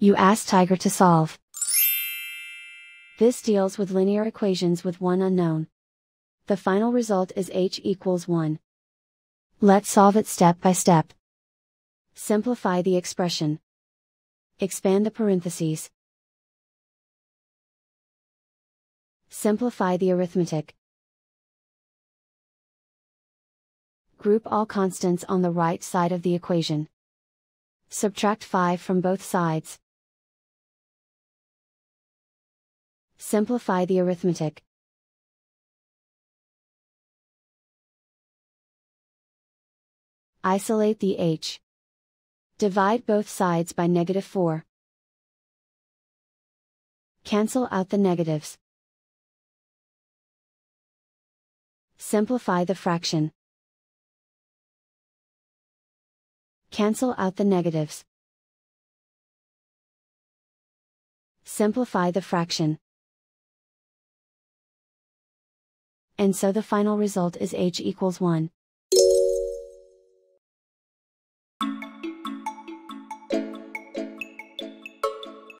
You ask Tiger to solve. This deals with linear equations with one unknown. The final result is h equals 1. Let's solve it step by step. Simplify the expression. Expand the parentheses. Simplify the arithmetic. Group all constants on the right side of the equation. Subtract 5 from both sides. Simplify the arithmetic. Isolate the h. Divide both sides by -4. Cancel out the negatives. Simplify the fraction. Cancel out the negatives. Simplify the fraction. And so the final result is h equals 1.